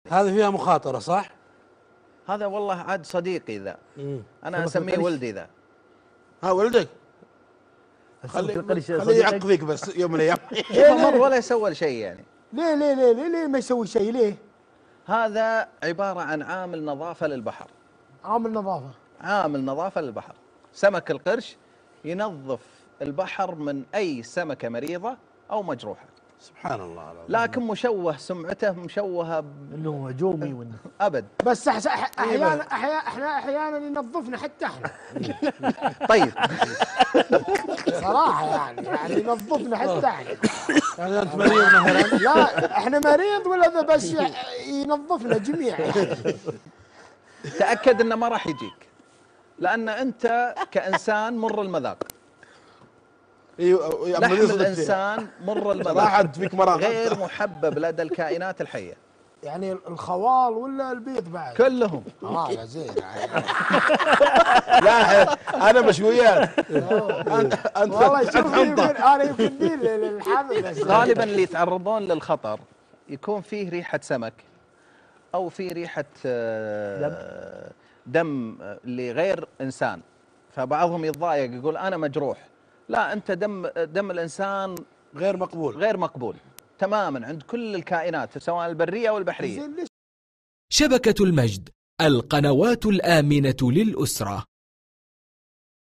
هذه فيها مخاطرة صح؟ هذا والله عاد صديقي ذا، أنا أسميه ولدي ذا. ها ولدك؟ خليه يعقفك بس يوم من الأيام. شوف مر ولا سوى شيء يعني. ليه ليه ليه ليه, ليه ما يسوي شيء ليه؟ هذا عبارة عن عامل نظافة للبحر. عامل نظافة. عامل نظافة للبحر. سمك القرش ينظف البحر من أي سمكة مريضة أو مجروحة. سبحان الله. لكن مشوه، سمعته مشوهة انه هجومي ابد. بس احيانا ينظفنا حتى احنا. طيب صراحة يعني ينظفنا حتى احنا. يعني انت مريض مثلا؟ لا احنا مريض ولا ذا، بس ينظفنا جميعا يعني. تأكد انه ما راح يجيك، لأن أنت كإنسان مر المذاق. لحم الإنسان مر المذاق، غير محبب لدى الكائنات الحية. يعني الخوال ولا البيض بعد؟ كلهم. يا زين. لا أنا مشويات. أنت والله شوف أنا يفدني للحمل. غالبا اللي يتعرضون للخطر يكون فيه ريحة سمك أو فيه ريحة دم لغير إنسان، فبعضهم يتضايق يقول أنا مجروح. لا، أنت دم الإنسان غير مقبول تماما عند كل الكائنات سواء البرية أو البحرية. شبكة المجد، القنوات الآمنة للأسرة.